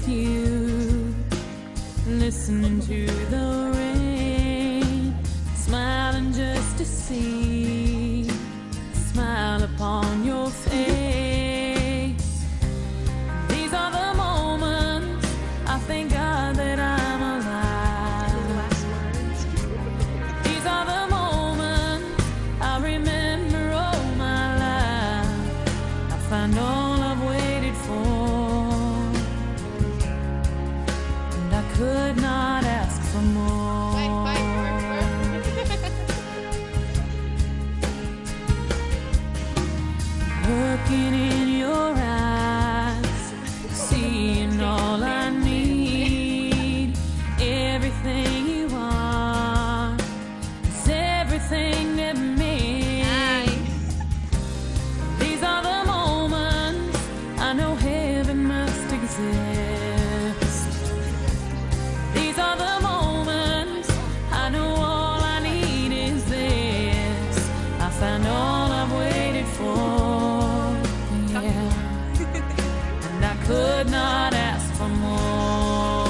with you, listening to the rain, smiling just to see the smile upon your face. These are the moments I thank God that I'm alive. These are the moments I remember all my life. I find all I've waited for, and I could not ask for more. Looking in your eyes, seeing all I need, everything you are is everything that means. These are the moments I know heaven must exist. These are the moments I know all I need is this. I found all I've waited for. I could not ask for more.